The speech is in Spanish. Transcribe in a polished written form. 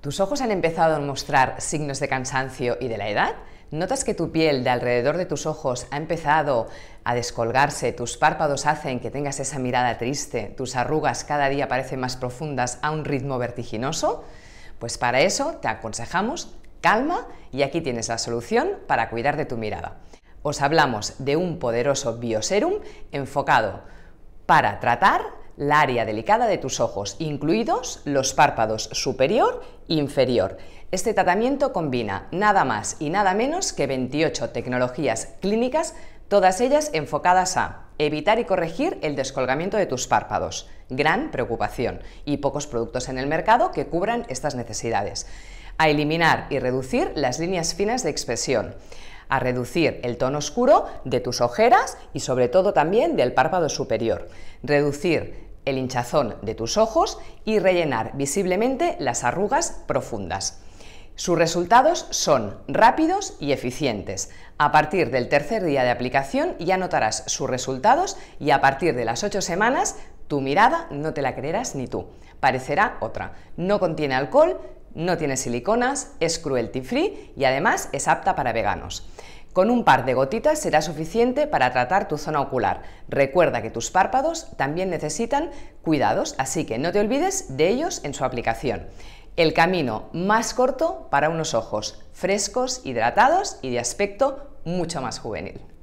¿Tus ojos han empezado a mostrar signos de cansancio y de la edad? ¿Notas que tu piel de alrededor de tus ojos ha empezado a descolgarse, tus párpados hacen que tengas esa mirada triste, tus arrugas cada día parecen más profundas a un ritmo vertiginoso? Pues para eso te aconsejamos calma y aquí tienes la solución para cuidar de tu mirada. Os hablamos de un poderoso bioserum enfocado para tratar la área delicada de tus ojos, incluidos los párpados superior e inferior. Este tratamiento combina nada más y nada menos que 28 tecnologías clínicas, todas ellas enfocadas a evitar y corregir el descolgamiento de tus párpados, gran preocupación, y pocos productos en el mercado que cubran estas necesidades, a eliminar y reducir las líneas finas de expresión, a reducir el tono oscuro de tus ojeras y sobre todo también del párpado superior, reducir el hinchazón de tus ojos y rellenar visiblemente las arrugas profundas. Sus resultados son rápidos y eficientes. A partir del tercer día de aplicación ya notarás sus resultados y a partir de las 8 semanas tu mirada no te la creerás ni tú. Parecerá otra. No contiene alcohol, no tiene siliconas, es cruelty free y además es apta para veganos. Con un par de gotitas será suficiente para tratar tu zona ocular. Recuerda que tus párpados también necesitan cuidados, así que no te olvides de ellos en su aplicación. El camino más corto para unos ojos frescos, hidratados y de aspecto mucho más juvenil.